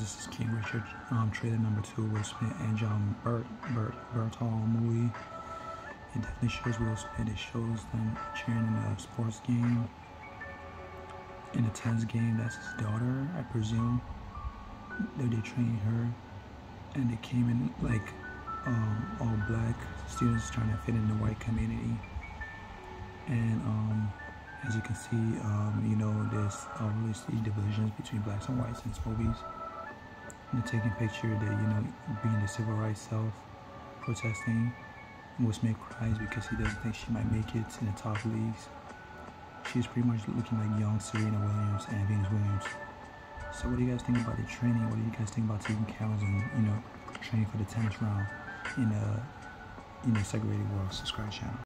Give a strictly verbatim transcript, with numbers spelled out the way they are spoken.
This is King Richard, um, trailer number two, Will Smith and John Bert, Bert, Bertall movie. It definitely shows Will Smith. It shows them cheering in a sports game, in a tennis game. That's his daughter, I presume. They they trained her, and they came in like um, all black students trying to fit in the white community. And um, as you can see, um, you know, there's obviously divisions between blacks and whites in this movies. And they're taking picture that, you know, being the civil rights self, protesting. And Will Smith cries because he doesn't think she might make it in the top leagues. She's pretty much looking like young Serena Williams and Venus Williams. So what do you guys think about the training? What do you guys think about taking cameras and, you know, training for the tennis round in a, in a segregated world? Subscribe channel.